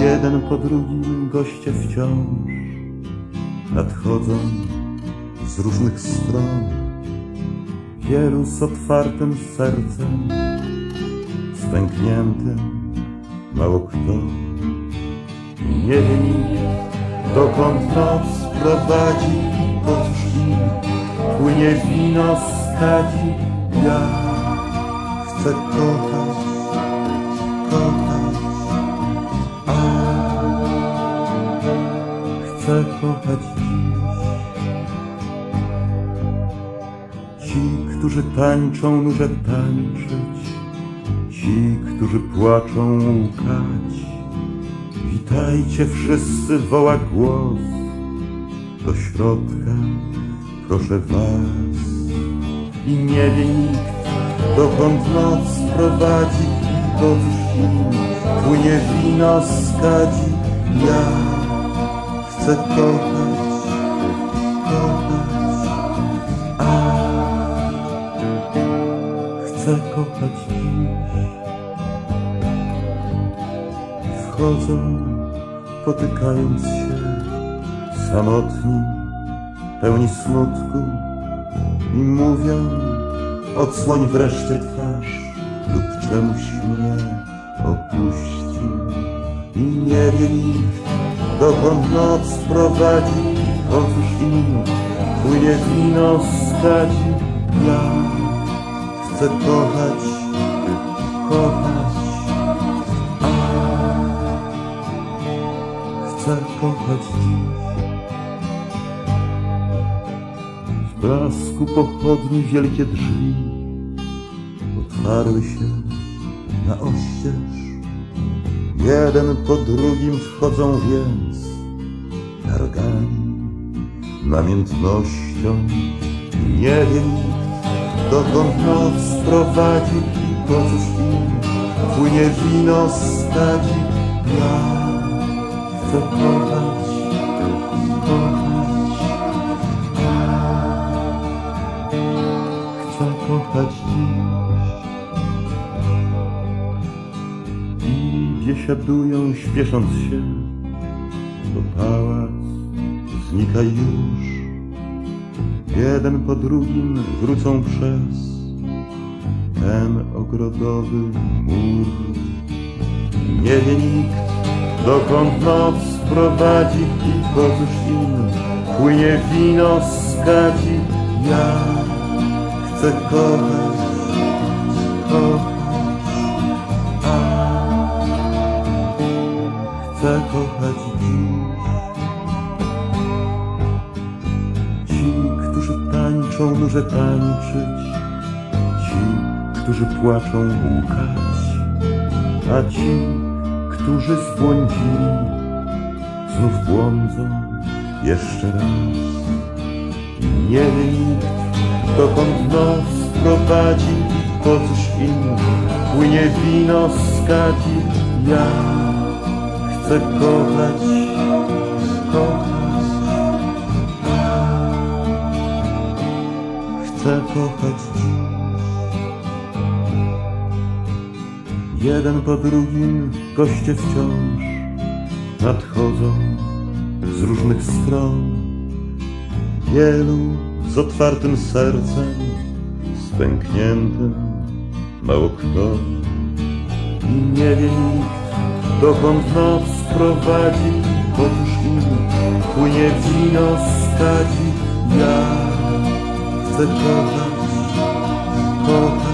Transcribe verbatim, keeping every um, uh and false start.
Jeden po drugim goście wciąż nadchodzą z różnych stron. Wielu z otwartym sercem, z pękniętym mało kto. I nie wie nikt, dokąd noc prowadzi, po cóż im płynie wino z kadzi. Ja chcę kochać, kochać, a chcę kochać dziś. Ci, którzy tańczą, nużę tańczyć, ci, którzy płaczą, łkać. Witajcie wszyscy, woła głos, do środka proszę was. I nie wie nikt, dokąd noc prowadzi, i po cóż im płynie wino z kadzi. Ja chcę kochać, kochać, a chcę kochać dziś. Wchodzą, potykając się, samotni, pełni smutku, i mówią: odsłoń wreszcie twarz, lub czemuś mnie opuścił. I nie wie nikt, dokąd noc prowadzi, po cóż im płynie wino z kadzi. Ja chcę kochać, kochać, a chcę kochać dziś. W blasku pochodni wielkie drzwi otwarły się na oścież. Jeden po drugim wchodzą więc, targani namiętnością. Nie wie nikt, dokąd noc prowadzi, i po cóż im płynie wino z kadzi. Ja chcę kochać, kochać, chcę kochać dziś. I biesiadują, śpiesząc się, bo pałac znika już. Jeden po drugim wrócą przez ten ogrodowy mur. Nie wie nikt, dokąd noc prowadzi, i po cóż im płynie wino z kadzi. Ja chcę kochać, kochać, a chcę kochać dziś. Ci, którzy tańczą, nużę tańczyć, ci, którzy płaczą, łkać, a ci, którzy zbłądzili, znów błądzą jeszcze raz. Nie wie nikt, dokąd noc prowadzi, i po cóż im płynie wino z kadzi. Ja chcę kochać, kochać, chcę kochać dziś. Jeden po drugim goście wciąż nadchodzą z różnych stron. Wielu z otwartym sercem, z pękniętym mało kto. I nie wie nikt, dokąd noc prowadzi, po cóż im płynie wino z kadzi. Ja chcę kochać, kochać,